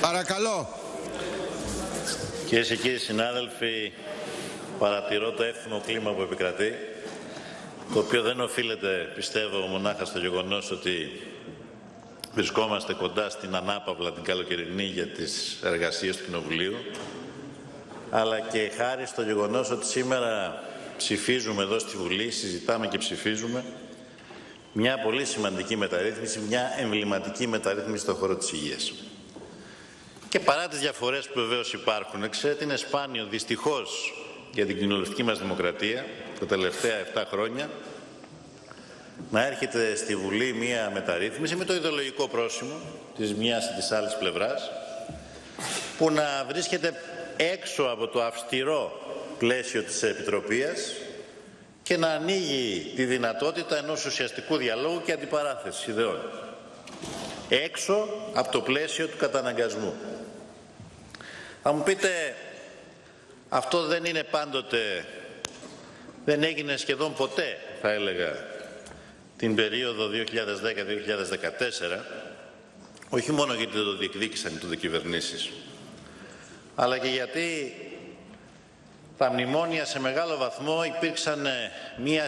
Παρακαλώ. Κυρίες και κύριοι συνάδελφοι, παρατηρώ το εύθυμο κλίμα που επικρατεί, το οποίο δεν οφείλεται, πιστεύω, μονάχα στο γεγονός ότι βρισκόμαστε κοντά στην ανάπαυλα την καλοκαιρινή για τις εργασίες του Κοινοβουλίου, αλλά και χάρη στο γεγονός ότι σήμερα ψηφίζουμε εδώ στη Βουλή, συζητάμε και ψηφίζουμε μια πολύ σημαντική μεταρρύθμιση, μια εμβληματική μεταρρύθμιση στον χώρο της υγείας. Και παρά τις διαφορές που βεβαίως υπάρχουν, ξέρετε, είναι σπάνιο δυστυχώς για την κοινοβουλευτική μας δημοκρατία τα τελευταία 7 χρόνια να έρχεται στη Βουλή μια μεταρρύθμιση με το ιδεολογικό πρόσημο της μιας ή της άλλης πλευράς, που να βρίσκεται έξω από το αυστηρό πλαίσιο της Επιτροπής και να ανοίγει τη δυνατότητα ενός ουσιαστικού διαλόγου και αντιπαράθεσης ιδεών. Έξω από το πλαίσιο του καταναγκασμού. Θα μου πείτε, αυτό δεν είναι πάντοτε, δεν έγινε σχεδόν ποτέ, θα έλεγα, την περίοδο 2010-2014, όχι μόνο γιατί δεν το διεκδίκησαν οι κυβερνήσεις, αλλά και γιατί τα μνημόνια σε μεγάλο βαθμό υπήρξαν μία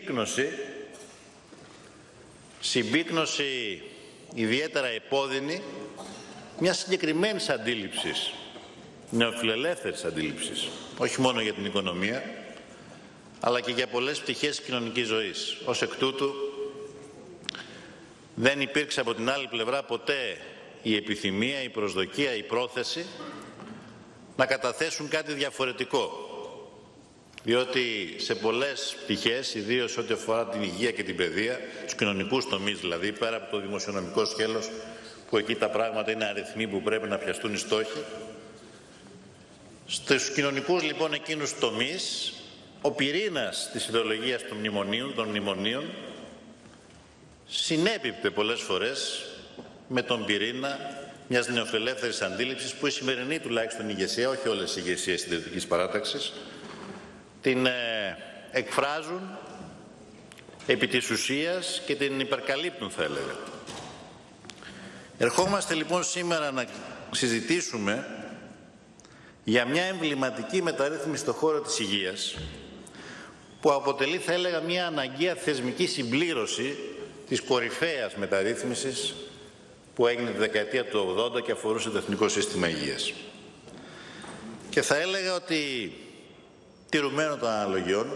συμπίκνωση ιδιαίτερα επώδυνη μια συγκεκριμένης αντίληψης, νεοφιλελεύθερης αντίληψης, όχι μόνο για την οικονομία, αλλά και για πολλές πτυχές της κοινωνικής ζωής. Ως εκ τούτου, δεν υπήρξε από την άλλη πλευρά ποτέ η επιθυμία, η προσδοκία, η πρόθεση να καταθέσουν κάτι διαφορετικό. Διότι σε πολλές πτυχές, ιδίως ό,τι αφορά την υγεία και την παιδεία, τους κοινωνικούς τομείς δηλαδή, πέρα από το δημοσιονομικό σκέλος, που εκεί τα πράγματα είναι αριθμοί που πρέπει να πιαστούν οι στόχοι, στους κοινωνικούς λοιπόν εκείνους τομείς, ο πυρήνας της ιδεολογίας των μνημονίων συνέπιπτε πολλές φορές με τον πυρήνα μιας νεοφιλελεύθερης αντίληψης που η σημερινή τουλάχιστον ηγεσία, όχι όλες οι ηγεσίες συντηρητικής παράταξης, την εκφράζουν επί της ουσίας και την υπερκαλύπτουν, θα έλεγα. Ερχόμαστε λοιπόν σήμερα να συζητήσουμε για μια εμβληματική μεταρρύθμιση στον χώρο της υγείας, που αποτελεί, θα έλεγα, μια αναγκαία θεσμική συμπλήρωση της κορυφαίας μεταρρύθμισης που έγινε τη δεκαετία του 80 και αφορούσε το Εθνικό Σύστημα Υγείας. Και θα έλεγα ότι, τηρουμένων των αναλογιών,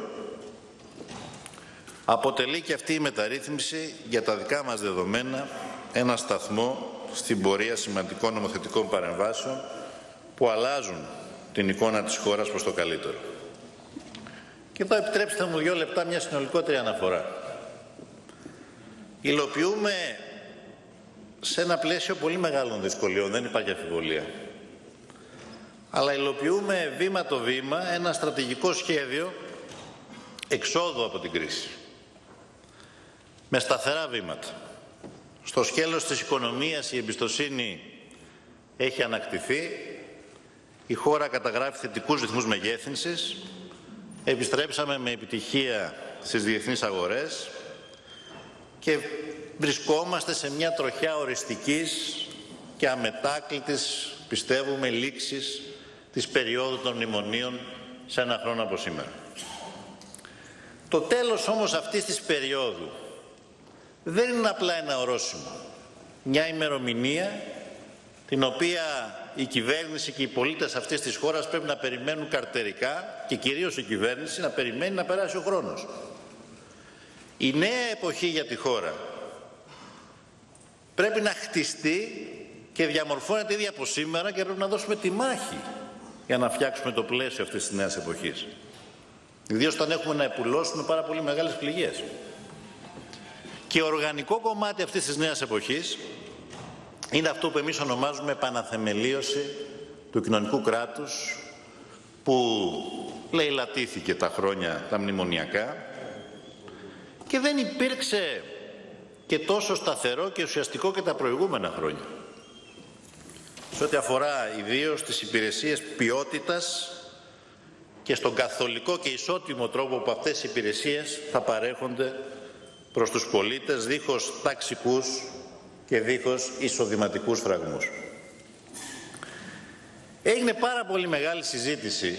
αποτελεί και αυτή η μεταρρύθμιση για τα δικά μας δεδομένα ένα σταθμό στην πορεία σημαντικών νομοθετικών παρεμβάσεων που αλλάζουν την εικόνα της χώρας προς το καλύτερο. Και εδώ επιτρέψτε μου 2 λεπτά μια συνολικότερη αναφορά. Υλοποιούμε σε ένα πλαίσιο πολύ μεγάλων δυσκολιών, δεν υπάρχει αμφιβολία. Αλλά υλοποιούμε βήμα το βήμα ένα στρατηγικό σχέδιο εξόδου από την κρίση. Με σταθερά βήματα. Στο σκέλος της οικονομίας η εμπιστοσύνη έχει ανακτηθεί, η χώρα καταγράφει θετικούς ρυθμούς μεγέθυνσης, επιστρέψαμε με επιτυχία στις διεθνείς αγορές και βρισκόμαστε σε μια τροχιά οριστικής και αμετάκλητης, πιστεύουμε, λήξης της περίοδου των μνημονίων σε 1 χρόνο από σήμερα. Το τέλος όμως αυτής της περίοδου δεν είναι απλά ένα ορόσημο, μια ημερομηνία την οποία η κυβέρνηση και οι πολίτες αυτής της χώρας πρέπει να περιμένουν καρτερικά και κυρίως η κυβέρνηση να περιμένει να περάσει ο χρόνος. Η νέα εποχή για τη χώρα πρέπει να χτιστεί και διαμορφώνεται ήδη από σήμερα και πρέπει να δώσουμε τη μάχη για να φτιάξουμε το πλαίσιο αυτής της νέας εποχής. Ιδίως όταν έχουμε να επουλώσουμε πάρα πολύ μεγάλες πληγές. Και οργανικό κομμάτι αυτής της νέας εποχής είναι αυτό που εμείς ονομάζουμε επαναθεμελίωση του κοινωνικού κράτους, που λαιλατήθηκε τα χρόνια τα μνημονιακά και δεν υπήρξε και τόσο σταθερό και ουσιαστικό και τα προηγούμενα χρόνια. Σε ό,τι αφορά ιδίως τις υπηρεσίες ποιότητας και στον καθολικό και ισότιμο τρόπο που αυτές οι υπηρεσίες θα παρέχονται προς τους πολίτες, δίχως ταξικούς και δίχως εισοδηματικούς φραγμούς. Έγινε πάρα πολύ μεγάλη συζήτηση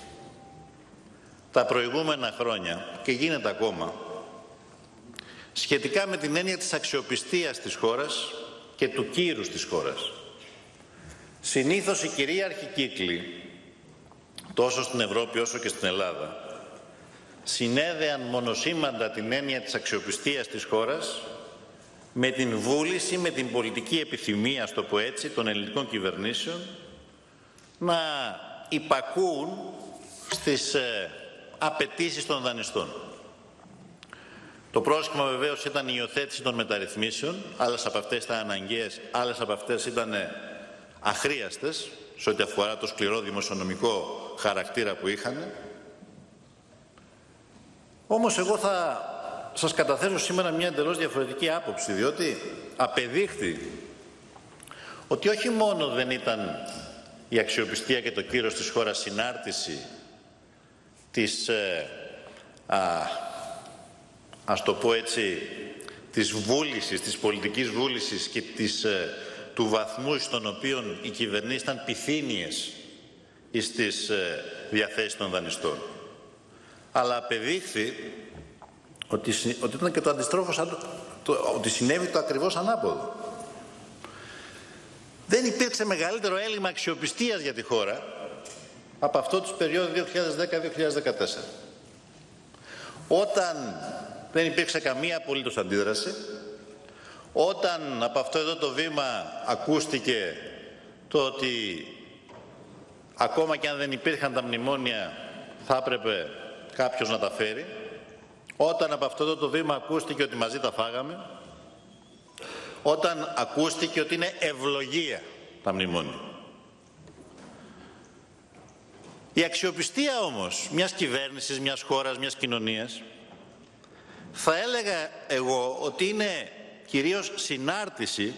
τα προηγούμενα χρόνια και γίνεται ακόμα σχετικά με την έννοια της αξιοπιστίας της χώρας και του κύρους της χώρας. Συνήθως οι κυρίαρχοι κύκλοι, τόσο στην Ευρώπη όσο και στην Ελλάδα, συνέδεαν μονοσήμαντα την έννοια της αξιοπιστίας της χώρας με την βούληση, με την πολιτική επιθυμία, ας το πω έτσι, των ελληνικών κυβερνήσεων να υπακούουν στις απαιτήσεις των δανειστών. Το πρόσχημα βεβαίως ήταν η υιοθέτηση των μεταρρυθμίσεων, άλλες από αυτές ήταν αναγκαίες, άλλες από αυτές ήταν αχρίαστες σε ό,τι αφορά το σκληρό δημοσιονομικό χαρακτήρα που είχαν. Όμως εγώ θα σας καταθέσω σήμερα μια εντελώς διαφορετική άποψη, διότι απεδείχθη ότι όχι μόνο δεν ήταν η αξιοπιστία και το κύρος της χώρας συνάρτηση της, ας το πω έτσι, της βούλησης, της πολιτικής βούλησης και του βαθμού στον οποίο οι κυβερνήσεις ήταν πυθύνιες στις διαθέσεις των δανειστών. Αλλά απεδείχθη ότι ήταν και το αντιστρόφως, ότι συνέβη το ακριβώς ανάποδο. Δεν υπήρξε μεγαλύτερο έλλειμμα αξιοπιστίας για τη χώρα από αυτό της περίοδου 2010-2014. Όταν δεν υπήρξε καμία απολύτως αντίδραση, όταν από αυτό εδώ το βήμα ακούστηκε το ότι ακόμα και αν δεν υπήρχαν τα μνημόνια θα έπρεπε κάποιος να τα φέρει, όταν από αυτό εδώ το βήμα ακούστηκε ότι μαζί τα φάγαμε, όταν ακούστηκε ότι είναι ευλογία τα μνημόνια. Η αξιοπιστία όμως μιας κυβέρνησης, μιας χώρας, μιας κοινωνίας, θα έλεγα εγώ ότι είναι κυρίως συνάρτηση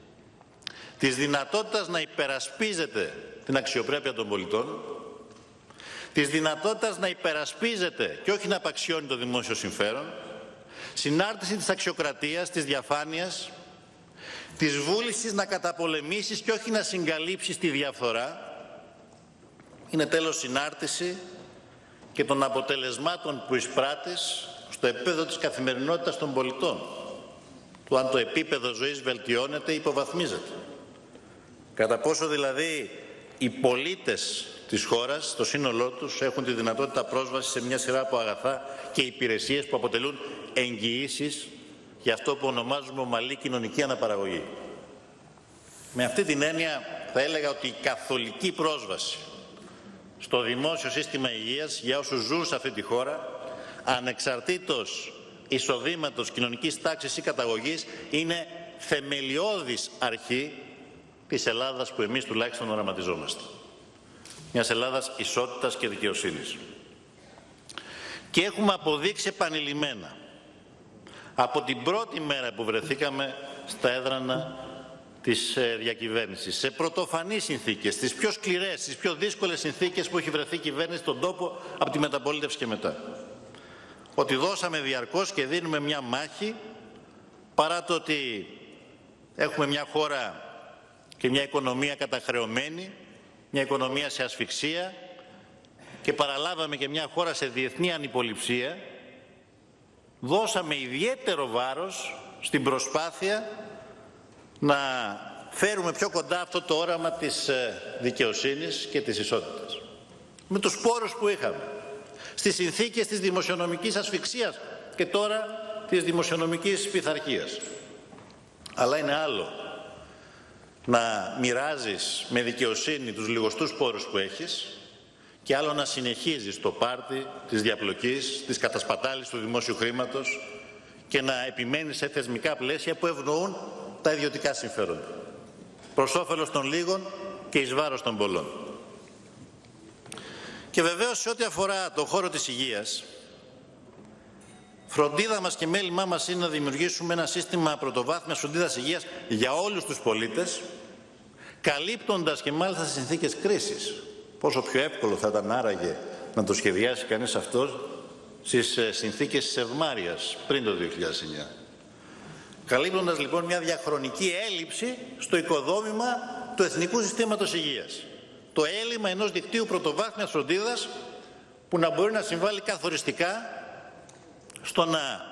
της δυνατότητας να υπερασπίζεται την αξιοπρέπεια των πολιτών, της δυνατότητας να υπερασπίζεται και όχι να απαξιώνει το δημόσιο συμφέρον, συνάρτηση της αξιοκρατίας, της διαφάνειας, της βούλησης να καταπολεμήσεις και όχι να συγκαλύψεις τη διαφθορά. Είναι τέλος συνάρτηση και των αποτελεσμάτων που εισπράττεις στο επίπεδο της καθημερινότητας των πολιτών, του αν το επίπεδο ζωής βελτιώνεται ή υποβαθμίζεται. Κατά πόσο δηλαδή οι πολίτες της χώρας, στο σύνολό τους, έχουν τη δυνατότητα πρόσβασης σε μια σειρά από αγαθά και υπηρεσίες που αποτελούν εγγυήσεις για αυτό που ονομάζουμε ομαλή κοινωνική αναπαραγωγή. Με αυτή την έννοια θα έλεγα ότι η καθολική πρόσβαση στο δημόσιο σύστημα υγείας για όσους ζουν σε αυτή τη χώρα, ανεξαρτήτως εισοδήματος, κοινωνικής τάξης ή καταγωγής, είναι θεμελιώδης αρχή της Ελλάδας που εμείς τουλάχιστον οραματιζόμαστε. Μιας Ελλάδας ισότητας και δικαιοσύνης. Και έχουμε αποδείξει επανειλημμένα από την πρώτη μέρα που βρεθήκαμε στα έδρανα της διακυβέρνησης, σε πρωτοφανείς συνθήκες, στις πιο σκληρές, στις πιο δύσκολες συνθήκες που έχει βρεθεί η κυβέρνηση στον τόπο από τη μεταπολίτευση και μετά, ότι δώσαμε διαρκώς και δίνουμε μια μάχη, παρά το ότι έχουμε μια χώρα και μια οικονομία καταχρεωμένη, μια οικονομία σε ασφυξία, και παραλάβαμε και μια χώρα σε διεθνή ανυποληψία, δώσαμε ιδιαίτερο βάρος στην προσπάθεια να φέρουμε πιο κοντά αυτό το όραμα της δικαιοσύνης και της ισότητας. Με τους πόρους που είχαμε, στις συνθήκες της δημοσιονομικής ασφυξίας και τώρα της δημοσιονομικής πειθαρχίας. Αλλά είναι άλλο να μοιράζεις με δικαιοσύνη τους λιγοστούς πόρους που έχεις και άλλο να συνεχίζεις το πάρτι της διαπλοκής, της κατασπατάλησης του δημόσιου χρήματος και να επιμένεις σε θεσμικά πλαίσια που ευνοούν τα ιδιωτικά συμφέροντα, προς όφελος των λίγων και εις βάρος των πολλών. Και βεβαίως σε ό,τι αφορά τον χώρο της υγείας, φροντίδα μας και μέλημά μας είναι να δημιουργήσουμε ένα σύστημα πρωτοβάθμιας φροντίδας υγείας για όλους τους πολίτες, καλύπτοντας και μάλιστα σε συνθήκες κρίσης. Πόσο πιο εύκολο θα ήταν άραγε να το σχεδιάσει κανείς αυτό στις συνθήκες της ευμάρειας πριν το 2009. Καλύπτοντας λοιπόν μια διαχρονική έλλειψη στο οικοδόμημα του Εθνικού Συστήματος Υγείας. το έλλειμμα ενός δικτύου πρωτοβάθμιας φροντίδας που να μπορεί να συμβάλλει καθοριστικά στο να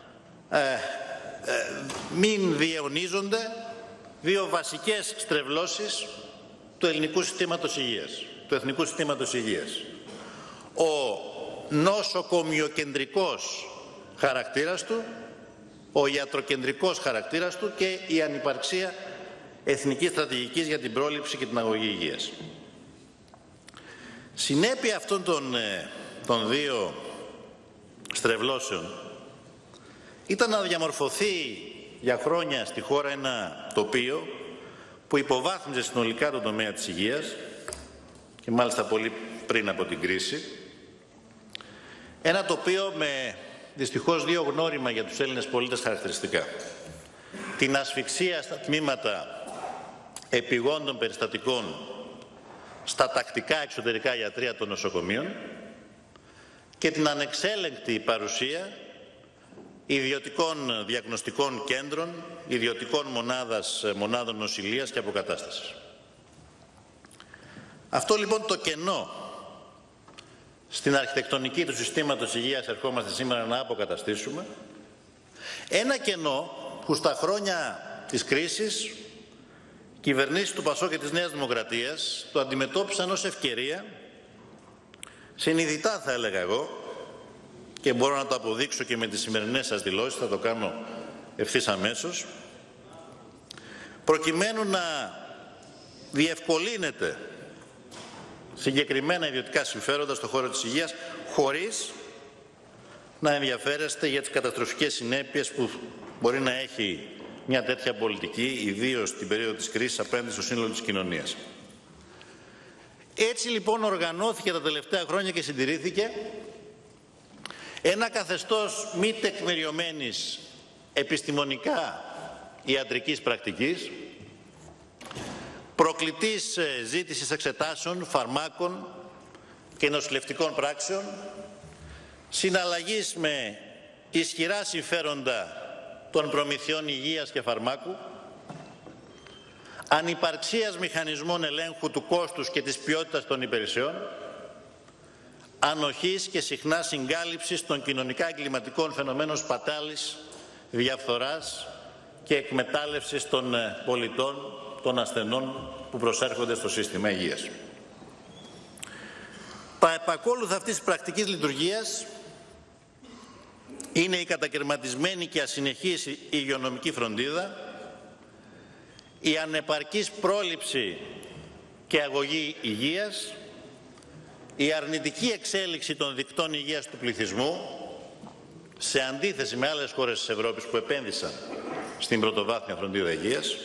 μην διαιωνίζονται δύο βασικές στρεβλώσεις του ελληνικού συστήματος υγείας, του εθνικού συστήματος υγείας. Ο νοσοκομειοκεντρικός χαρακτήρας του, ο ιατροκεντρικός χαρακτήρας του και η ανυπαρξία εθνικής στρατηγικής για την πρόληψη και την αγωγή υγείας. Συνέπεια αυτών των δύο στρεβλώσεων ήταν να διαμορφωθεί για χρόνια στη χώρα ένα τοπίο που υποβάθμιζε συνολικά τον τομέα της υγείας και μάλιστα πολύ πριν από την κρίση. Ένα τοπίο με δυστυχώς δύο γνώριμα για τους Έλληνες πολίτες χαρακτηριστικά. Την ασφυξία στα τμήματα επιγόντων περιστατικών στα τακτικά εξωτερικά ιατρεία των νοσοκομείων και την ανεξέλεγκτη παρουσία ιδιωτικών διαγνωστικών κέντρων, ιδιωτικών μονάδων νοσηλείας και αποκατάστασης. Αυτό λοιπόν το κενό στην αρχιτεκτονική του συστήματος υγείας ερχόμαστε σήμερα να αποκαταστήσουμε. Ένα κενό που στα χρόνια της κρίσης κυβερνήσεις του ΠΑΣΟΚ και της Νέας Δημοκρατίας το αντιμετώπισαν ως ευκαιρία, συνειδητά θα έλεγα εγώ, και μπορώ να το αποδείξω και με τις σημερινές σας δηλώσεις, θα το κάνω ευθύς αμέσως, προκειμένου να διευκολύνεται συγκεκριμένα ιδιωτικά συμφέροντα στον χώρο της υγείας, χωρίς να ενδιαφέρεστε για τις καταστροφικές συνέπειες που μπορεί να έχει μια τέτοια πολιτική, ιδίως στην περίοδο της κρίσης, απέναντι στο σύνολο της κοινωνίας. Έτσι λοιπόν οργανώθηκε τα τελευταία χρόνια και συντηρήθηκε ένα καθεστώς μη τεκμηριωμένης επιστημονικά ιατρικής πρακτικής, προκλητής ζήτησης εξετάσεων, φαρμάκων και νοσηλευτικών πράξεων, συναλλαγής με ισχυρά συμφέροντα των προμηθειών υγείας και φαρμάκου, ανυπαρξίας μηχανισμών ελέγχου του κόστους και της ποιότητας των υπηρεσιών, ανοχής και συχνά συγκάλυψης των κοινωνικά εγκληματικών φαινομένων σπατάλης, διαφθοράς και εκμετάλλευσης των πολιτών, των ασθενών που προσέρχονται στο σύστημα υγείας. Τα επακόλουθα αυτής της πρακτικής λειτουργίας είναι η κατακαιρματισμένη και ασυνεχής υγειονομική φροντίδα, η ανεπαρκής πρόληψη και αγωγή υγείας, η αρνητική εξέλιξη των δικτών υγείας του πληθυσμού, σε αντίθεση με άλλες χώρες της Ευρώπης που επένδυσαν στην πρωτοβάθμια φροντίδα υγείας,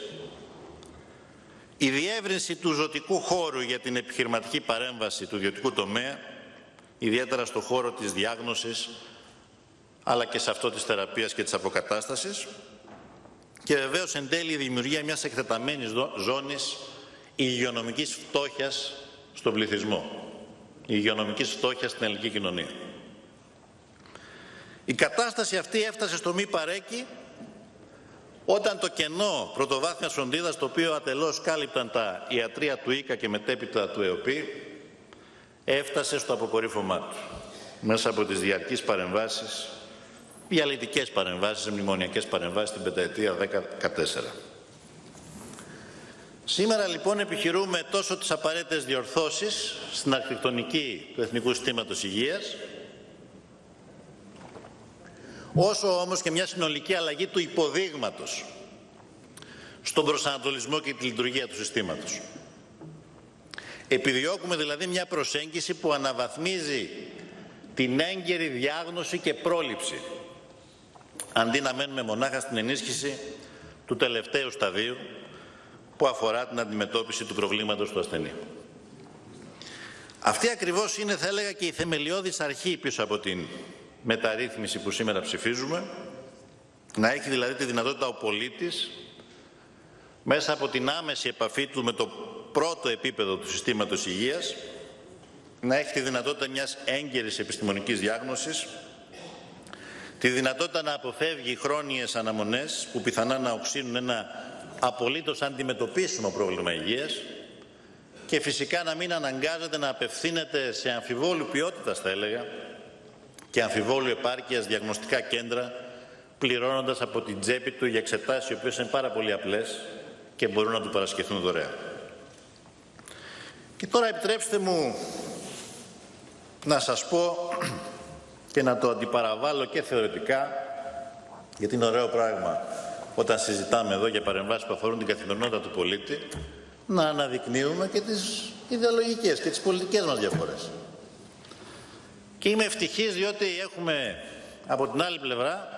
η διεύρυνση του ζωτικού χώρου για την επιχειρηματική παρέμβαση του ιδιωτικού τομέα, ιδιαίτερα στο χώρο της διάγνωσης, αλλά και σε αυτό της θεραπείας και της αποκατάστασης, και βεβαίως εν τέλει η δημιουργία μιας εκτεταμένης ζώνης υγειονομικής φτώχειας στον πληθυσμό, υγειονομικής φτώχειας στην ελληνική κοινωνία. Η κατάσταση αυτή έφτασε στο μη παρέκει όταν το κενό πρωτοβάθμιας φροντίδας, το οποίο ατελώς κάλυπταν τα ιατρεία του ΙΚΑ και μετέπειτα του ΕΟΠΗ, έφτασε στο αποκορύφωμά του μέσα από τις διαρκείς παρεμβάσεις, διαλυτικές παρεμβάσεις, μνημονιακές παρεμβάσεις την πενταετία 10-14. Σήμερα λοιπόν επιχειρούμε τόσο τις απαραίτητες διορθώσεις στην αρχιτεκτονική του Εθνικού Συστήματος Υγείας, όσο όμως και μια συνολική αλλαγή του υποδείγματος στον προσανατολισμό και τη λειτουργία του συστήματος. Επιδιώκουμε δηλαδή μια προσέγγιση που αναβαθμίζει την έγκαιρη διάγνωση και πρόληψη, αντί να μένουμε μονάχα στην ενίσχυση του τελευταίου σταδίου που αφορά την αντιμετώπιση του προβλήματος του ασθενή. Αυτή ακριβώς είναι, θα έλεγα, και η θεμελιώδης αρχή πίσω από την μεταρρύθμιση που σήμερα ψηφίζουμε, να έχει δηλαδή τη δυνατότητα ο πολίτης μέσα από την άμεση επαφή του με το πρώτο επίπεδο του συστήματος υγείας να έχει τη δυνατότητα μιας έγκαιρης επιστημονικής διάγνωσης, τη δυνατότητα να αποφεύγει χρόνιες αναμονές που πιθανά να οξύνουν ένα απολύτως αντιμετωπίσιμο πρόβλημα υγείας, και φυσικά να μην αναγκάζεται να απευθύνεται σε αμφιβόλου ποιότητας, θα έλεγα, και αμφιβόλου επάρκειας διαγνωστικά κέντρα, πληρώνοντας από την τσέπη του για εξετάσεις οι οποίες είναι πάρα πολύ απλές και μπορούν να του παρασχεθούν δωρεάν. Και τώρα επιτρέψτε μου να σας πω και να το αντιπαραβάλω και θεωρητικά, γιατί είναι ωραίο πράγμα όταν συζητάμε εδώ για παρεμβάσεις που αφορούν την καθημερινότητα του πολίτη, να αναδεικνύουμε και τις ιδεολογικές και τις πολιτικές μας διαφορές. Και είμαι ευτυχής διότι έχουμε από την άλλη πλευρά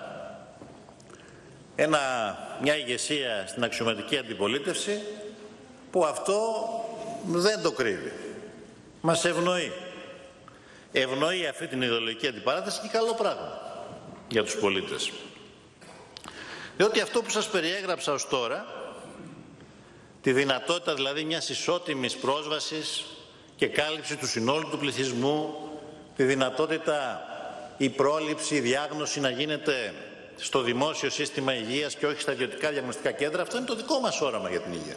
μια ηγεσία στην αξιωματική αντιπολίτευση που αυτό δεν το κρύβει. Μας ευνοεί. Ευνοεί αυτή την ιδεολογική αντιπαράθεση και καλό πράγμα για τους πολίτες. Διότι αυτό που σας περιέγραψα ως τώρα, τη δυνατότητα δηλαδή μιας ισότιμης πρόσβασης και κάλυψη του συνόλου του πληθυσμού, τη δυνατότητα η πρόληψη, η διάγνωση να γίνεται στο δημόσιο σύστημα υγείας και όχι στα ιδιωτικά διαγνωστικά κέντρα, αυτό είναι το δικό μας όραμα για την υγεία.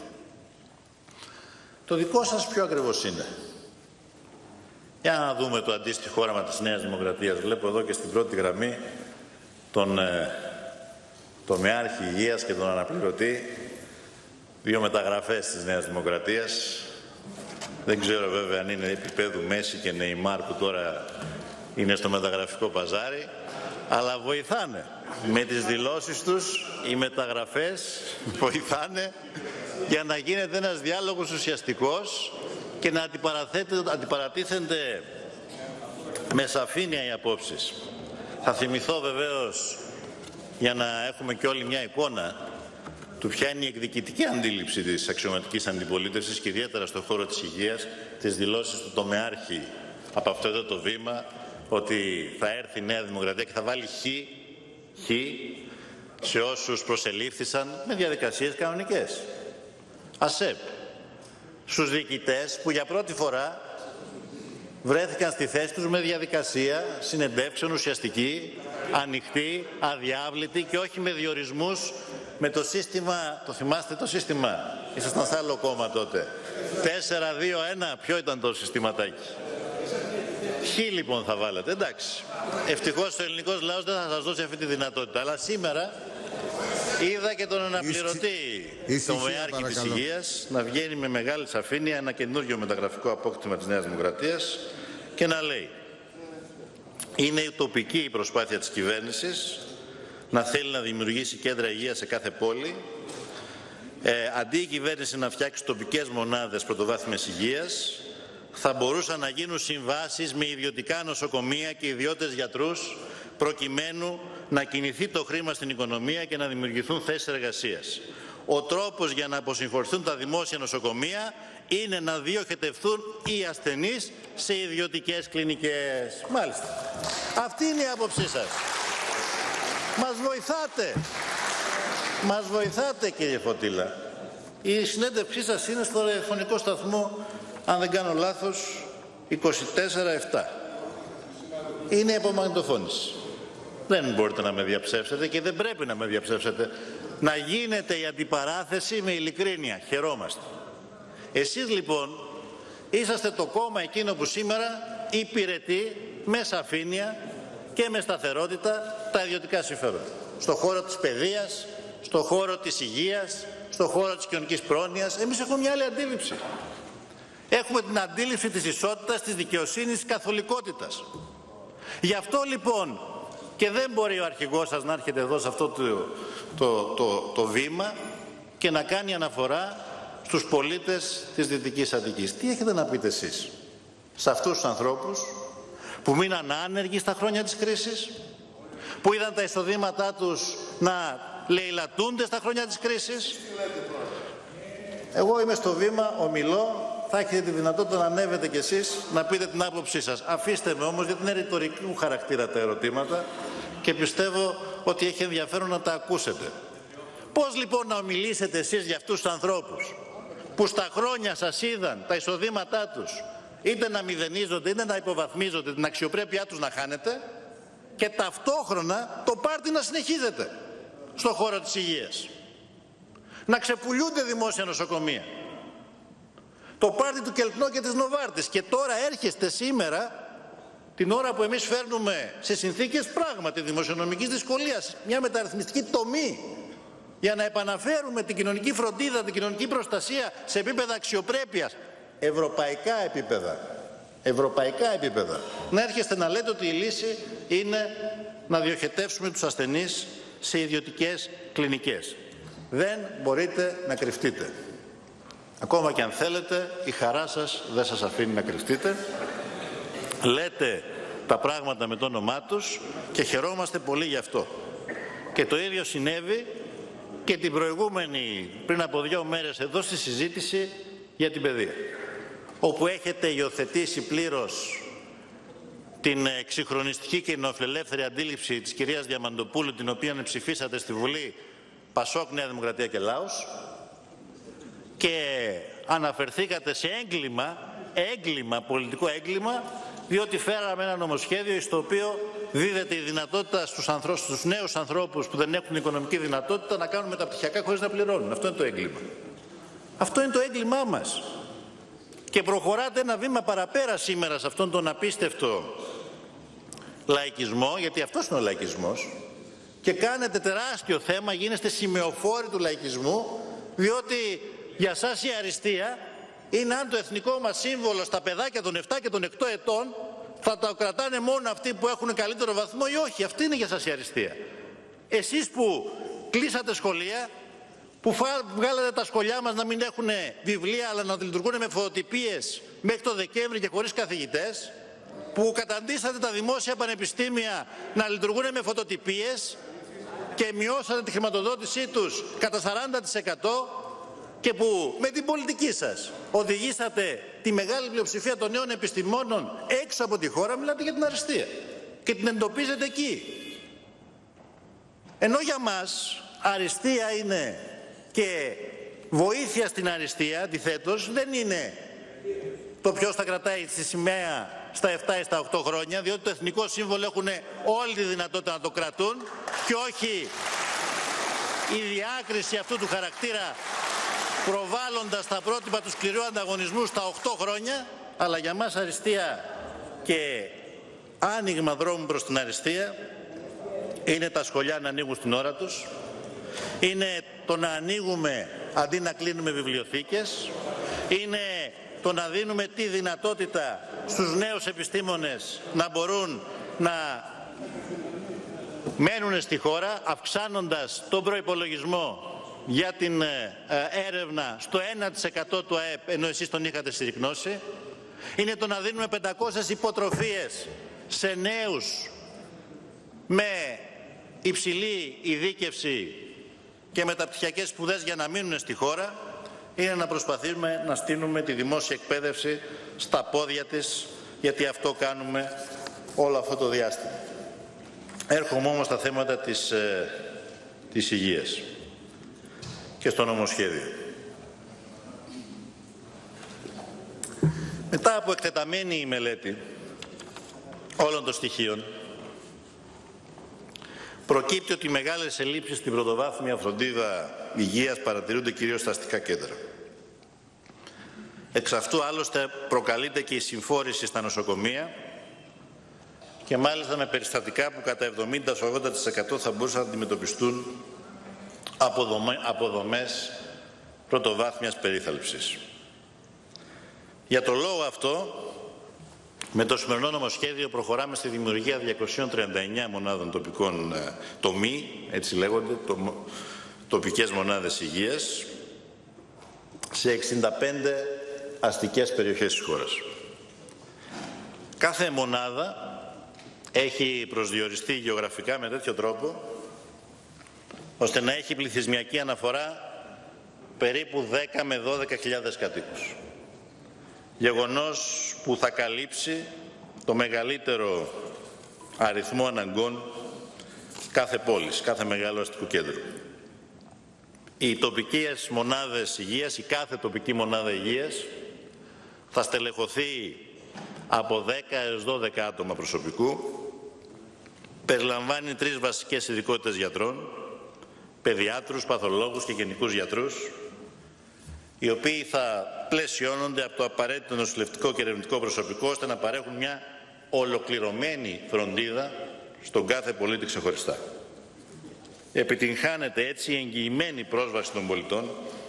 Το δικό σας ποιο ακριβώς είναι? Για να δούμε το αντίστοιχο όραμα της Νέας Δημοκρατίας. Βλέπω εδώ και στην πρώτη γραμμή τον τομεάρχη υγείας και τον αναπληρωτή, δύο μεταγραφές της Νέας Δημοκρατίας. Δεν ξέρω βέβαια αν είναι επίπεδου Μέση και Νεϊμάρ που τώρα είναι στο μεταγραφικό παζάρι, αλλά βοηθάνε. Με τις δηλώσεις τους οι μεταγραφές βοηθάνε για να γίνεται ένας διάλογος ουσιαστικός και να αντιπαρατίθενται με σαφήνεια οι απόψεις. Θα θυμηθώ βεβαίως, για να έχουμε και όλοι μια εικόνα του ποια είναι η εκδικητική αντίληψη της αξιωματικής αντιπολίτευσης και ιδιαίτερα στον χώρο της υγείας, τις δηλώσεις του τομεάρχη από αυτό εδώ το βήμα, ότι θα έρθει η Νέα Δημοκρατία και θα βάλει χ σε όσους προσελήφθησαν με διαδικασίες κανονικές. ΑΣΕΠ. Στους διοικητές που για πρώτη φορά βρέθηκαν στη θέση τους με διαδικασία συνεντεύξεων ουσιαστική, ανοιχτή, αδιάβλητη και όχι με διορισμούς με το σύστημα, το θυμάστε το σύστημα, ήσασταν σε άλλο κόμμα τότε, 4-2-1, ποιο ήταν το συστηματάκι? Χ λοιπόν θα βάλετε, εντάξει. Ευτυχώς ο ελληνικός λαός δεν θα σας δώσει αυτή τη δυνατότητα, αλλά σήμερα είδα και τον αναπληρωτή τομεάρχη της υγείας να βγαίνει με μεγάλη σαφήνεια ένα καινούργιο μεταγραφικό απόκτημα της Νέας Δημοκρατίας και να λέει: είναι ουτοπική η προσπάθεια της κυβέρνησης να θέλει να δημιουργήσει κέντρα υγείας σε κάθε πόλη, αντί η κυβέρνηση να φτιάξει τοπικές μονάδες πρωτοβάθμιας υγείας, θα μπορούσαν να γίνουν συμβάσεις με ιδιωτικά νοσοκομεία και ιδιώτες γιατρούς προκειμένου να κινηθεί το χρήμα στην οικονομία και να δημιουργηθούν θέσεις εργασίας. Ο τρόπος για να αποσυμφορηθούν τα δημόσια νοσοκομεία είναι να διοχετευθούν οι ασθενείς σε ιδιωτικές κλινικές. Μάλιστα. Αυτή είναι η άποψή σας. Μας βοηθάτε. Μας βοηθάτε, κύριε Φωτήλα. Η συνέντευξή σας είναι στο ραδιοφωνικό σταθμό, αν δεν κάνω λάθος, 24-7. Είναι απομαγνητοφώνηση. Δεν μπορείτε να με διαψεύσετε και δεν πρέπει να με διαψεύσετε. Να γίνεται η αντιπαράθεση με ειλικρίνεια. Χαιρόμαστε. Εσείς λοιπόν είσαστε το κόμμα εκείνο που σήμερα υπηρετεί με σαφήνεια και με σταθερότητα τα ιδιωτικά συμφέροντα. Στον χώρο της παιδείας, στον χώρο της υγείας, στον χώρο της κοινωνικής πρόνοιας. Εμείς έχουμε μια άλλη αντίληψη. Έχουμε την αντίληψη της ισότητας, της δικαιοσύνης, της καθολικότητας. Γι' αυτό λοιπόν και δεν μπορεί ο αρχηγός σας να έρχεται εδώ σε αυτό το βήμα και να κάνει αναφορά στους πολίτες της Δυτικής Αττικής. Τι έχετε να πείτε εσείς σε αυτούς τους ανθρώπους που μείναν άνεργοι στα χρόνια της κρίσης, που είδαν τα εισοδήματά τους να λαιλατούνται στα χρόνια της κρίσης? Εγώ είμαι στο βήμα, ομιλώ, θα έχετε τη δυνατότητα να ανέβετε κι εσείς να πείτε την άποψή σας. Αφήστε με όμως, γιατί είναι ρητορικού χαρακτήρα τα ερωτήματα και πιστεύω ότι έχει ενδιαφέρον να τα ακούσετε. Πώς λοιπόν να ομιλήσετε εσείς για αυτούς τους ανθρώπους που στα χρόνια σας είδαν τα εισοδήματά τους είτε να μηδενίζονται είτε να υποβαθμίζονται, την αξιοπρέπειά τους να χάνετε και ταυτόχρονα το πάρτι να συνεχίζεται στον χώρο της υγείας? Να ξεπουλούνται δημόσια νοσοκομεία. το πάρτι του Κελπνό και της Νοβάρτης. Και τώρα έρχεστε σήμερα, την ώρα που εμείς φέρνουμε σε συνθήκες πράγματι δημοσιονομικής δυσκολίας μια μεταρρυθμιστική τομή για να επαναφέρουμε την κοινωνική φροντίδα, την κοινωνική προστασία σε επίπεδα αξιοπρέπειας, ευρωπαϊκά επίπεδα, να έρχεστε να λέτε ότι η λύση είναι να διοχετεύσουμε τους ασθενείς σε ιδιωτικές κλινικές. Δεν μπορείτε να κρυφτείτε. Ακόμα και αν θέλετε, η χαρά σας δεν σας αφήνει να κρυφτείτε. Λέτε τα πράγματα με το όνομά τους και χαιρόμαστε πολύ γι' αυτό. Και το ίδιο συνέβη και την προηγούμενη, πριν από 2 μέρες, εδώ στη συζήτηση για την παιδεία, όπου έχετε υιοθετήσει πλήρως την εξυγχρονιστική και νεοφιλελεύθερη αντίληψη της κυρίας Διαμαντοπούλου, την οποία ψηφίσατε στη Βουλή Πασόκ, Νέα Δημοκρατία και Λάος, και αναφερθήκατε σε έγκλημα, πολιτικό έγκλημα, διότι φέραμε ένα νομοσχέδιο στο οποίο δίδεται η δυνατότητα στους νέους ανθρώπους που δεν έχουν οικονομική δυνατότητα να κάνουν μεταπτυχιακά χωρίς να πληρώνουν. Αυτό είναι το έγκλημα. Αυτό είναι το έγκλημά μας. Και προχωράτε ένα βήμα παραπέρα σήμερα σε αυτόν τον απίστευτο λαϊκισμό, γιατί αυτός είναι ο λαϊκισμός, και κάνετε τεράστιο θέμα, γίνεστε σημεοφόροι του λαϊκισμού, διότι για σας η αριστεία είναι αν το εθνικό μας σύμβολο στα παιδάκια των 7 και των 8 ετών θα το κρατάνε μόνο αυτοί που έχουν καλύτερο βαθμό ή όχι. Αυτή είναι για σας η αριστεία. Εσείς που κλείσατε σχολεία, που βγάλατε τα σχολιά μας να μην έχουν βιβλία αλλά να λειτουργούν με φωτοτυπίες μέχρι το Δεκέμβρη και χωρίς καθηγητές, που καταντήσατε τα δημόσια πανεπιστήμια να λειτουργούν με φωτοτυπίες και μειώσατε τη χρηματοδότησή τους κατά 40%, και που με την πολιτική σας οδηγήσατε τη μεγάλη πλειοψηφία των νέων επιστημόνων έξω από τη χώρα, μιλάτε για την αριστεία και την εντοπίζετε εκεί. Ενώ για μας αριστεία είναι και βοήθεια στην αριστεία, αντιθέτως, δεν είναι το ποιος θα κρατάει τη σημαία στα 7 ή στα 8 χρόνια, διότι το εθνικό σύμβολο έχουν όλη τη δυνατότητα να το κρατούν και όχι η διάκριση αυτού του χαρακτήρα προβάλλοντας τα πρότυπα του σκληρού ανταγωνισμού στα 8 χρόνια, αλλά για μας αριστεία και άνοιγμα δρόμου προς την αριστεία είναι τα σχολιά να ανοίγουν στην ώρα τους, είναι το να ανοίγουμε αντί να κλείνουμε βιβλιοθήκες, είναι το να δίνουμε τη δυνατότητα στους νέους επιστήμονες να μπορούν να μένουν στη χώρα, αυξάνοντας τον προϋπολογισμό για την έρευνα στο 1% του ΑΕΠ, ενώ εσείς τον είχατε συρρικνώσει. Είναι το να δίνουμε 500 υποτροφίες σε νέους με υψηλή ειδίκευση και μεταπτυχιακές σπουδές για να μείνουν στη χώρα. Είναι να προσπαθήσουμε να στείλουμε τη δημόσια εκπαίδευση στα πόδια της, γιατί αυτό κάνουμε όλο αυτό το διάστημα. Έρχομαι όμως στα θέματα της υγείας και στο νομοσχέδιο. Μετά από εκτεταμένη μελέτη όλων των στοιχείων, προκύπτει ότι οι μεγάλες ελλείψεις στην πρωτοβάθμια φροντίδα υγείας παρατηρούνται κυρίως στα αστικά κέντρα. Εξ αυτού άλλωστε προκαλείται και η συμφόρηση στα νοσοκομεία και μάλιστα με περιστατικά που κατά 70-80% θα μπορούσαν να αντιμετωπιστούν από δομές πρωτοβάθμιας περίθαλψης. Για το λόγο αυτό, με το σημερινό νομοσχέδιο προχωράμε στη δημιουργία 239 μονάδων τοπικών τομή, έτσι λέγονται, τοπικές μονάδες υγείας, σε 65 αστικές περιοχές της χώρας. Κάθε μονάδα έχει προσδιοριστεί γεωγραφικά με τέτοιο τρόπο, ώστε να έχει πληθυσμιακή αναφορά περίπου 10 με 12.000 κατοίκους. Γεγονός που θα καλύψει το μεγαλύτερο αριθμό αναγκών κάθε πόλης, κάθε μεγάλου αστικού κέντρου. Οι τοπικές μονάδες υγείας, η κάθε τοπική μονάδα υγείας θα στελεχωθεί από 10 έως 12 άτομα προσωπικού, περιλαμβάνει 3 βασικές ειδικότητες γιατρών, παιδιάτρους, παθολόγους και γενικούς γιατρούς. οι οποίοι θα πλαισιώνονται από το απαραίτητο νοσηλευτικό και ερευνητικό προσωπικό, ώστε να παρέχουν μια ολοκληρωμένη φροντίδα στον κάθε πολίτη ξεχωριστά. Επιτυγχάνεται έτσι η εγγυημένη πρόσβαση των πολιτών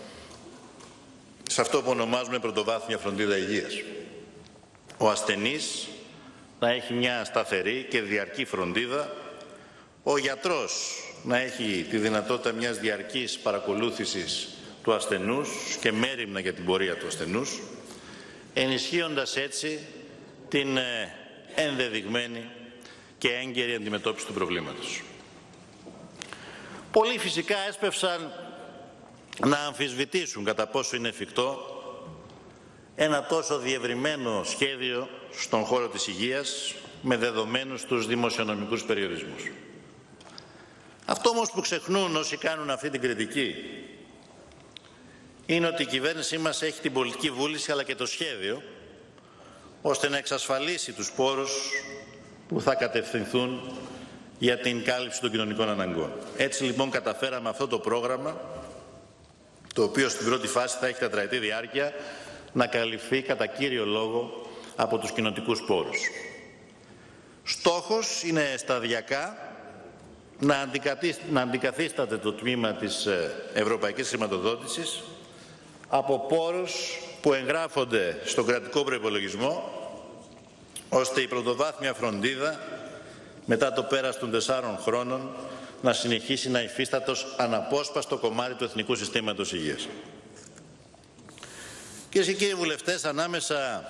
σε αυτό που ονομάζουμε πρωτοβάθμια φροντίδα υγείας. Ο ασθενής να έχει μια σταθερή και διαρκή φροντίδα, ο γιατρός να έχει τη δυνατότητα μιας διαρκής παρακολούθησης του ασθενούς και μέριμνα για την πορεία του ασθενούς, ενισχύοντας έτσι την ενδεδειγμένη και έγκαιρη αντιμετώπιση του προβλήματος. Πολλοί φυσικά έσπευσαν να αμφισβητήσουν κατά πόσο είναι εφικτό ένα τόσο διευρυμένο σχέδιο στον χώρο της υγείας με δεδομένους τους δημοσιονομικούς περιορισμούς. Αυτό όμως που ξεχνούν όσοι κάνουν αυτή την κριτική είναι ότι η κυβέρνησή μας έχει την πολιτική βούληση αλλά και το σχέδιο ώστε να εξασφαλίσει τους πόρους που θα κατευθυνθούν για την κάλυψη των κοινωνικών αναγκών. Έτσι λοιπόν καταφέραμε αυτό το πρόγραμμα, το οποίο στην πρώτη φάση θα έχει τετραετή διάρκεια, να καλυφθεί κατά κύριο λόγο από τους κοινοτικούς πόρους. Στόχος είναι σταδιακά να αντικαθίσταται το τμήμα της ευρωπαϊκής χρηματοδότησης από πόρους που εγγράφονται στον κρατικό προϋπολογισμό, ώστε η πρωτοβάθμια φροντίδα μετά το πέρας των 4 χρόνων να συνεχίσει να υφίσταται ως αναπόσπαστο κομμάτι του Εθνικού Συστήματος Υγείας. Κυρίες και κύριοι βουλευτές, ανάμεσα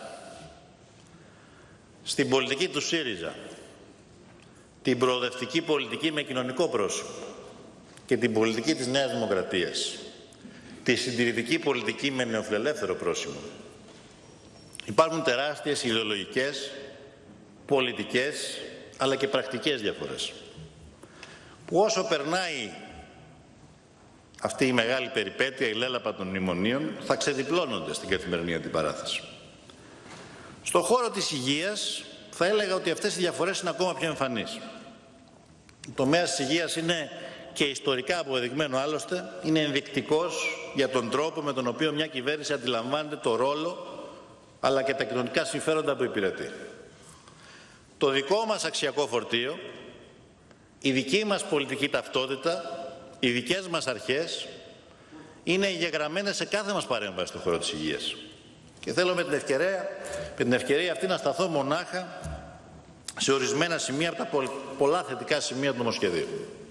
στην πολιτική του ΣΥΡΙΖΑ, την προοδευτική πολιτική με κοινωνικό πρόσωπο και την πολιτική της Νέας Δημοκρατίας, τη συντηρητική πολιτική με νεοφιλελεύθερο πρόσημο, υπάρχουν τεράστιες ιδεολογικές, πολιτικές αλλά και πρακτικές διαφορές, που όσο περνάει αυτή η μεγάλη περιπέτεια, η λέλαπα των μνημονίων, θα ξεδιπλώνονται στην καθημερινή αντιπαράθεση. Στον χώρο της υγείας θα έλεγα ότι αυτές οι διαφορές είναι ακόμα πιο εμφανείς. Ο τομέας της υγείας είναι και ιστορικά αποδεδειγμένο άλλωστε, είναι ενδεικτικός για τον τρόπο με τον οποίο μια κυβέρνηση αντιλαμβάνεται το ρόλο αλλά και τα κοινωνικά συμφέροντα που υπηρετεί. Το δικό μας αξιακό φορτίο, η δική μας πολιτική ταυτότητα, οι δικές μας αρχές είναι εγγεγραμμένες σε κάθε μας παρέμβαση στον χώρο της υγείας. Και θέλω με την ευκαιρία αυτή να σταθώ μονάχα σε ορισμένα σημεία από τα πολλά θετικά σημεία του νομοσχεδίου.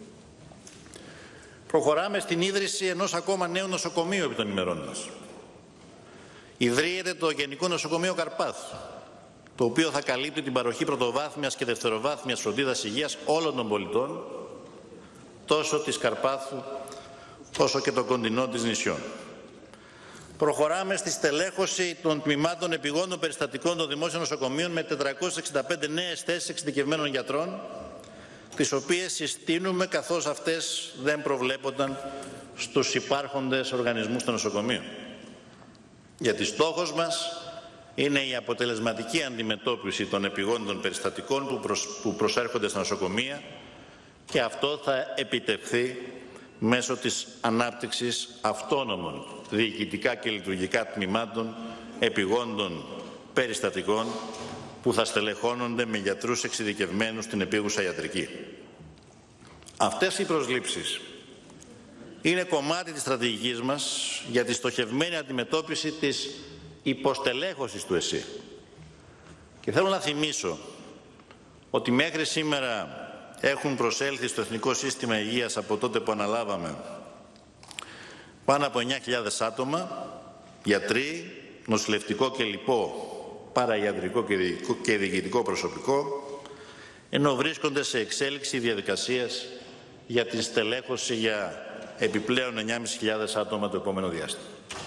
Προχωράμε στην ίδρυση ενός ακόμα νέου νοσοκομείου επί των ημερών μας. Ιδρύεται το Γενικό Νοσοκομείο Καρπάθου, το οποίο θα καλύπτει την παροχή πρωτοβάθμιας και δευτεροβάθμιας φροντίδας υγείας όλων των πολιτών, τόσο της Καρπάθου όσο και των κοντινών της νησιών. Προχωράμε στη στελέχωση των τμήματων επιγόντων περιστατικών των δημόσιων νοσοκομείων με 465 νέες θέσεις εξειδικευμένων γιατρών, τις οποίες συστήνουμε καθώς αυτές δεν προβλέπονταν στους υπάρχοντες οργανισμούς των νοσοκομείων. Γιατί στόχος μας είναι η αποτελεσματική αντιμετώπιση των επιγόντων περιστατικών που προσέρχονται στα νοσοκομεία, και αυτό θα επιτευχθεί μέσω της ανάπτυξης αυτόνομων διοικητικά και λειτουργικά τμήματων επιγόντων περιστατικών που θα στελεχώνονται με γιατρούς εξειδικευμένους στην επίγουσα ιατρική. Αυτές οι προσλήψεις είναι κομμάτι της στρατηγικής μας για τη στοχευμένη αντιμετώπιση της υποστελέχωσης του ΕΣΥ. Και θέλω να θυμίσω ότι μέχρι σήμερα έχουν προσέλθει στο Εθνικό Σύστημα Υγείας από τότε που αναλάβαμε πάνω από 9.000 άτομα, γιατροί, νοσηλευτικό και λοιπό παραϊατρικό και διοικητικό προσωπικό, ενώ βρίσκονται σε εξέλιξη διαδικασίες για την στελέχωση για επιπλέον 9.500 άτομα το επόμενο διάστημα.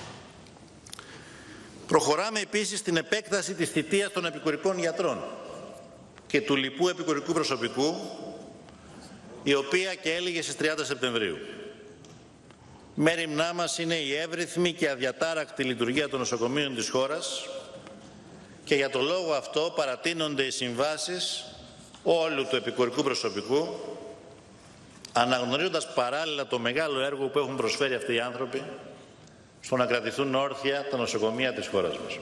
Προχωράμε επίσης στην επέκταση της θητείας των επικουρικών γιατρών και του λοιπού επικουρικού προσωπικού, η οποία και έλυγε στις 30 Σεπτεμβρίου. Μέριμνά μας είναι η εύρυθμη και αδιατάρακτη λειτουργία των νοσοκομείων της χώρας, και για το λόγο αυτό παρατείνονται οι συμβάσεις όλου του επικουρικού προσωπικού, αναγνωρίζοντας παράλληλα το μεγάλο έργο που έχουν προσφέρει αυτοί οι άνθρωποι στο να κρατηθούν όρθια τα νοσοκομεία της χώρας μας.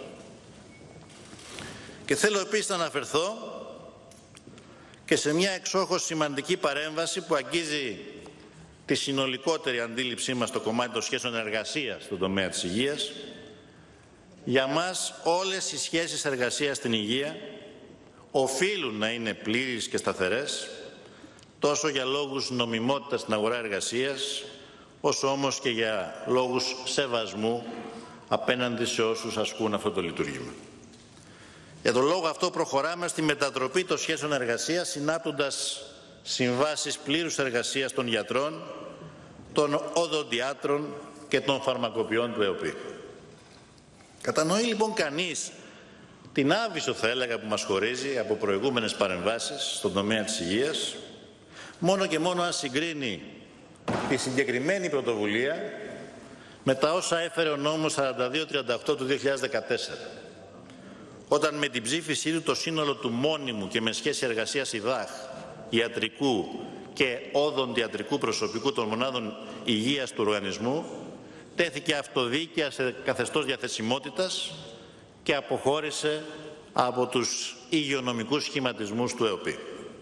Και θέλω επίσης να αναφερθώ και σε μια εξόχως σημαντική παρέμβαση που αγγίζει τη συνολικότερη αντίληψή μας στο κομμάτι των σχέσεων εργασίας στον τομέα της υγείας. Για μας όλες οι σχέσεις εργασίας στην υγεία οφείλουν να είναι πλήρεις και σταθερές, τόσο για λόγους νομιμότητας στην αγορά εργασίας, όσο όμως και για λόγους σεβασμού απέναντι σε όσους ασκούν αυτό το λειτουργήμα. Για τον λόγο αυτό προχωράμε στη μετατροπή των σχέσεων εργασίας, συνάπτοντας συμβάσεις πλήρους εργασίας των γιατρών, των οδοντιάτρων και των φαρμακοποιών του ΕΟΠΗ. Κατανοεί λοιπόν κανείς την άβυσσο, θα έλεγα, που μας χωρίζει από προηγούμενες παρεμβάσεις στον τομέα της υγείας, μόνο και μόνο αν συγκρίνει τη συγκεκριμένη πρωτοβουλία με τα όσα έφερε ο νόμος 4238 του 2014, όταν με την ψήφισή του το σύνολο του μόνιμου και με σχέση εργασίας ΙΔΑΧ, ιατρικού και οδοντιατρικού προσωπικού των μονάδων υγείας του οργανισμού τέθηκε αυτοδίκαια σε καθεστώς διαθεσιμότητας και αποχώρησε από τους υγειονομικούς σχηματισμούς του ΕΟΠΗ.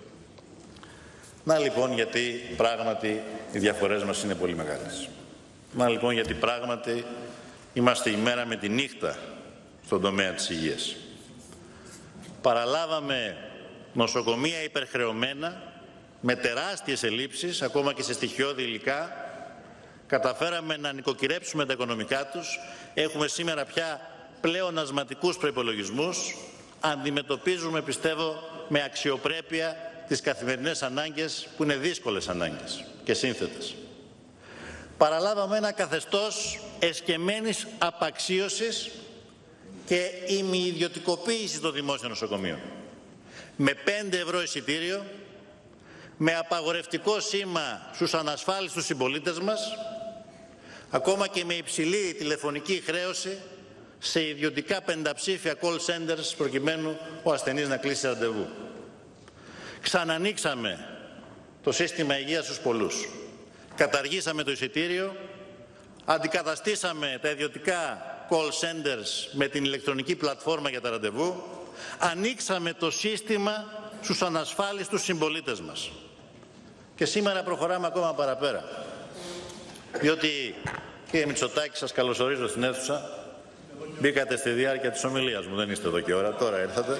Να λοιπόν γιατί πράγματι οι διαφορές μας είναι πολύ μεγάλες. Να λοιπόν γιατί πράγματι είμαστε η μέρα με τη νύχτα στον τομέα της υγείας. Παραλάβαμε νοσοκομεία υπερχρεωμένα, με τεράστιες ελλείψεις, ακόμα και σε στοιχειώδη υλικά. Καταφέραμε να νοικοκυρέψουμε τα οικονομικά τους. Έχουμε σήμερα πια πλεονασματικούς προϋπολογισμούς. Αντιμετωπίζουμε, πιστεύω, με αξιοπρέπεια τις καθημερινές ανάγκες, που είναι δύσκολες ανάγκες και σύνθετες. Παραλάβαμε ένα καθεστώς εσκεμμένης απαξίωσης και ημιιδιωτικοποίησης των δημόσιων νοσοκομείων. Με 5 ευρώ εισιτήριο, με απαγορευτικό σήμα στους ανασφάλιστους συμπολίτες μας, ακόμα και με υψηλή τηλεφωνική χρέωση σε ιδιωτικά πενταψήφια call centers προκειμένου ο ασθενής να κλείσει ραντεβού. Ξανανοίξαμε το σύστημα υγείας στους πολλούς. Καταργήσαμε το εισιτήριο, αντικαταστήσαμε τα ιδιωτικά call centers με την ηλεκτρονική πλατφόρμα για τα ραντεβού, ανοίξαμε το σύστημα στους ανασφάλιστους συμπολίτες μας. Και σήμερα προχωράμε ακόμα παραπέρα. Διότι, κύριε Μητσοτάκη, σας καλωσορίζω στην αίθουσα. Μπήκατε στη διάρκεια της ομιλίας μου, δεν είστε εδώ και ώρα, τώρα ήρθατε.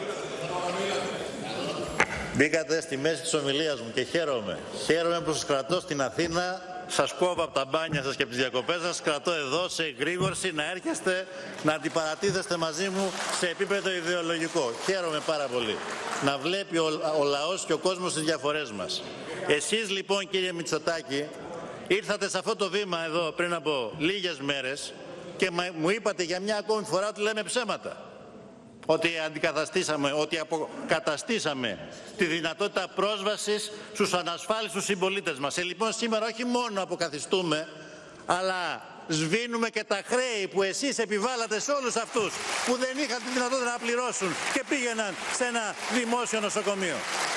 Μπήκατε στη μέση της ομιλίας μου και χαίρομαι. Χαίρομαι που σας κρατώ στην Αθήνα, σας κόβω από τα μπάνια σας και από τις διακοπές σας, κρατώ εδώ σε εγρήγορση να έρχεστε να αντιπαρατίθεστε μαζί μου σε επίπεδο ιδεολογικό. Χαίρομαι πάρα πολύ να βλέπει ο λαός και ο κόσμος τις διαφορές μας. Εσείς λοιπόν, κύριε Μητσοτάκη, ήρθατε σε αυτό το βήμα εδώ πριν από λίγες μέρες και μου είπατε για μια ακόμη φορά ότι λέμε ψέματα. Ότι αποκαταστήσαμε τη δυνατότητα πρόσβασης στους ανασφάλιστους συμπολίτες μας. Λοιπόν, σήμερα όχι μόνο αποκαθιστούμε, αλλά σβήνουμε και τα χρέη που εσείς επιβάλλατε σε όλους αυτούς που δεν είχαν τη δυνατότητα να πληρώσουν και πήγαιναν σε ένα δημόσιο νοσοκομείο.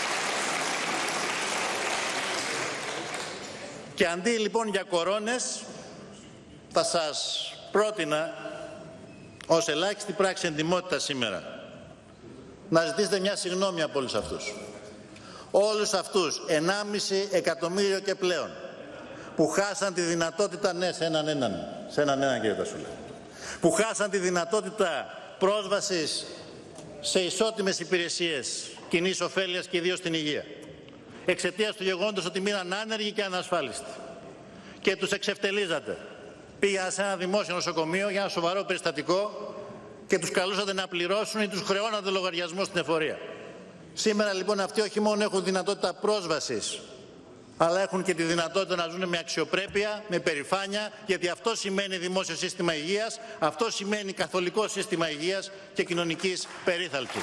Και αντί λοιπόν για κορώνες, θα σας πρότεινα ως ελάχιστη πράξη εντιμότητα σήμερα να ζητήσετε μια συγγνώμη από όλους αυτούς. Όλους αυτούς, 1,5 εκατομμύριο και πλέον, που χάσαν τη δυνατότητα, ναι, σε έναν κύριε Τασούλα, που χάσαν τη δυνατότητα πρόσβασης σε ισότιμες υπηρεσίες κοινής ωφέλειας και ιδίως στην υγεία, εξαιτίας του γεγόντος ότι μείναν άνεργοι και ανασφάλιστοι και τους εξευτελίζατε. Πήγαν σε ένα δημόσιο νοσοκομείο για ένα σοβαρό περιστατικό και τους καλούσατε να πληρώσουν ή τους χρεώνατε λογαριασμό στην εφορία. Σήμερα λοιπόν αυτοί όχι μόνο έχουν δυνατότητα πρόσβασης, αλλά έχουν και τη δυνατότητα να ζουν με αξιοπρέπεια, με περηφάνεια, γιατί αυτό σημαίνει δημόσιο σύστημα υγείας, αυτό σημαίνει καθολικό σύστημα υγείας και κοινωνικής περίθαλψης.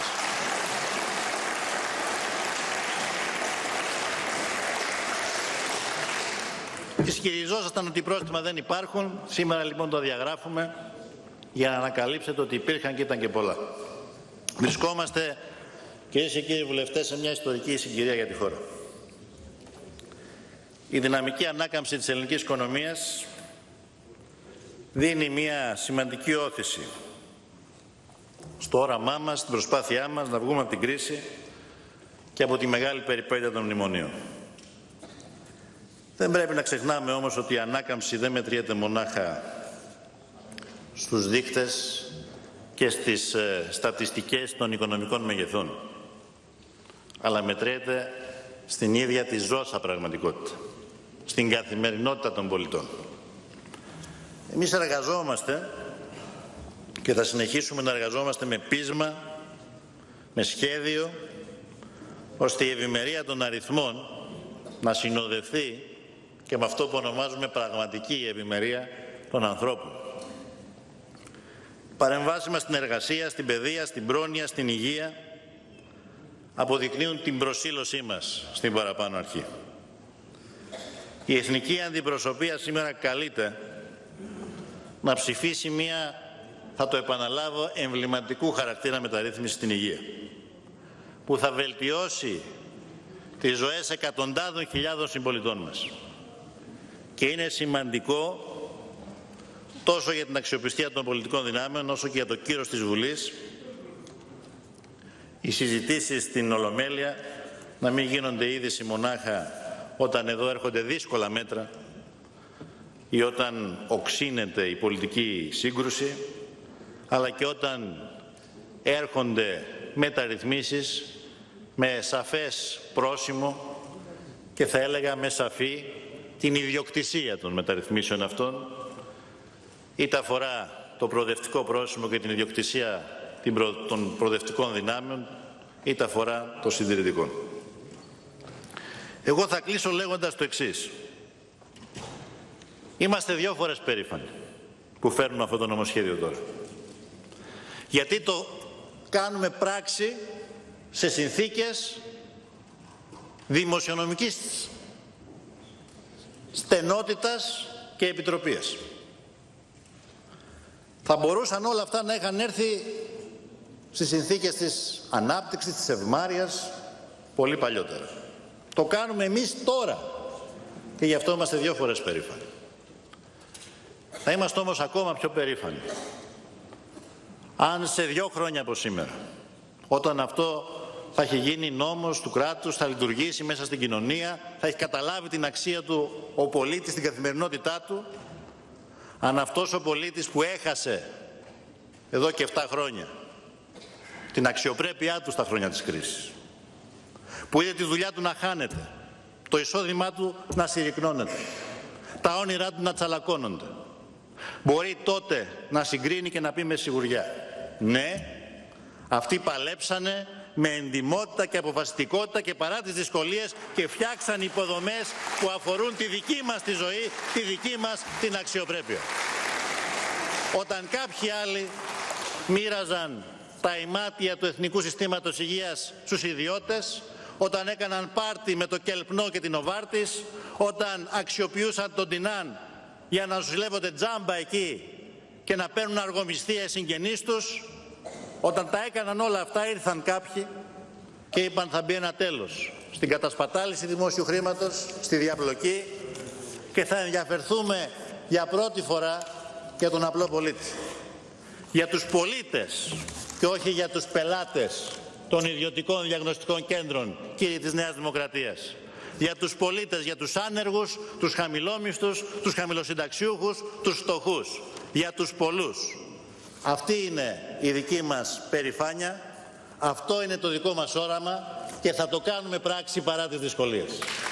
Ισχυριζόσασταν ότι πρόστιμα δεν υπάρχουν. Σήμερα λοιπόν το διαγράφουμε για να ανακαλύψετε ότι υπήρχαν και ήταν και πολλά. Βρισκόμαστε, κυρίες και κύριοι βουλευτές, σε μια ιστορική συγκυρία για τη χώρα. Η δυναμική ανάκαμψη της ελληνικής οικονομίας δίνει μια σημαντική όθηση στο όραμά μας, στην προσπάθειά μας να βγούμε από την κρίση και από τη μεγάλη περιπέτεια των μνημονίων. Δεν πρέπει να ξεχνάμε όμως ότι η ανάκαμψη δεν μετριέται μονάχα στους δείκτες και στις στατιστικές των οικονομικών μεγεθών, αλλά μετριέται στην ίδια τη ζώσα πραγματικότητα, στην καθημερινότητα των πολιτών. Εμείς εργαζόμαστε και θα συνεχίσουμε να εργαζόμαστε με πείσμα, με σχέδιο, ώστε η ευημερία των αριθμών να συνοδευτεί και με αυτό που ονομάζουμε πραγματική ευημερία των ανθρώπων. Οι παρεμβάσεις μας στην εργασία, στην παιδεία, στην πρόνοια, στην υγεία αποδεικνύουν την προσήλωσή μας στην παραπάνω αρχή. Η εθνική αντιπροσωπεία σήμερα καλείται να ψηφίσει μια, θα το επαναλάβω, εμβληματικού χαρακτήρα μεταρρύθμιση στην υγεία, που θα βελτιώσει τις ζωές εκατοντάδων χιλιάδων συμπολιτών μας. Και είναι σημαντικό τόσο για την αξιοπιστία των πολιτικών δυνάμεων όσο και για το κύρος της Βουλής οι συζητήσεις στην Ολομέλεια να μην γίνονται είδηση μονάχα όταν εδώ έρχονται δύσκολα μέτρα ή όταν οξύνεται η πολιτική σύγκρουση, αλλά και όταν έρχονται μεταρρυθμίσεις με σαφές πρόσημο και θα έλεγα με σαφή την ιδιοκτησία των μεταρρυθμίσεων αυτών, είτε αφορά το προοδευτικό πρόσημο και την ιδιοκτησία των προοδευτικών δυνάμεων, είτε αφορά το συντηρητικό. Εγώ θα κλείσω λέγοντας το εξής. Είμαστε 2 φορές περήφανοι που φέρνουμε αυτό το νομοσχέδιο τώρα. Γιατί το κάνουμε πράξη σε συνθήκες δημοσιονομικής στενότητας και επιτροπίας. Θα μπορούσαν όλα αυτά να είχαν έρθει στις συνθήκες της ανάπτυξης, της ευμάρειας, πολύ παλιότερα. Το κάνουμε εμείς τώρα και γι' αυτό είμαστε 2 φορές περήφανοι. Θα είμαστε όμως ακόμα πιο περήφανοι αν σε 2 χρόνια από σήμερα, όταν αυτό θα έχει γίνει νόμος του κράτους, θα λειτουργήσει μέσα στην κοινωνία, θα έχει καταλάβει την αξία του ο πολίτης στην καθημερινότητά του, αν αυτός ο πολίτης που έχασε εδώ και 7 χρόνια την αξιοπρέπειά του στα χρόνια της κρίσης, που είδε τη δουλειά του να χάνεται, το εισόδημά του να συρρυκνώνεται, τα όνειρά του να τσαλακώνονται, μπορεί τότε να συγκρίνει και να πει με σιγουριά: ναι, αυτοί παλέψανε με εντιμότητα και αποφασιστικότητα και παρά τις δυσκολίες και φτιάξαν υποδομές που αφορούν τη δική μας τη ζωή, τη δική μας την αξιοπρέπεια. Όταν κάποιοι άλλοι μοίραζαν τα ημάτια του Εθνικού Συστήματος Υγείας στους ιδιώτες, όταν έκαναν πάρτι με το Κελπνό και την Νοβάρτις, όταν αξιοποιούσαν τον Τινάν για να ζηλεύονται τζάμπα εκεί και να παίρνουν αργομισθία συγγενείς τους, όταν τα έκαναν όλα αυτά, ήρθαν κάποιοι και είπαν: θα μπει ένα τέλος στην κατασπατάληση δημόσιου χρήματος, στη διαπλοκή, και θα ενδιαφερθούμε για πρώτη φορά για τον απλό πολίτη. Για τους πολίτες και όχι για τους πελάτες των ιδιωτικών διαγνωστικών κέντρων, κύριοι της Νέας Δημοκρατίας. Για τους πολίτες, για τους άνεργους, τους χαμηλόμισθους, τους χαμηλοσυνταξιούχους, τους φτωχούς. Για τους πολλούς. Αυτή είναι η δική μας περηφάνεια, αυτό είναι το δικό μας όραμα και θα το κάνουμε πράξη παρά τις δυσκολίες.